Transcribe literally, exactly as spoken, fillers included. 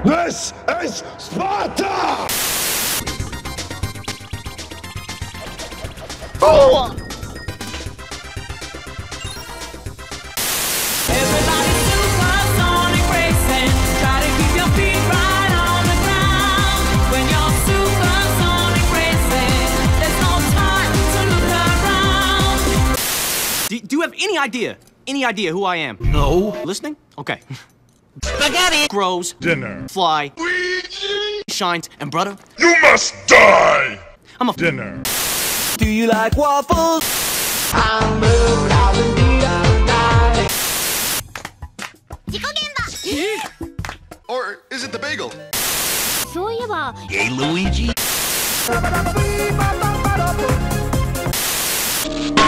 This is Sparta! Oh! Everybody's supersonic racing. Try to keep your feet right on the ground. When you're supersonic racing, there's no time to look around. Do, do you have any idea, any idea who I am? No. Listening? Okay. Spaghetti! Grows. Dinner. Fly. Shines. And brother? You must die! I'm a Dinner. Do you like waffles? I'm moved out and beat out night. Or is it the bagel? Hey, Luigi.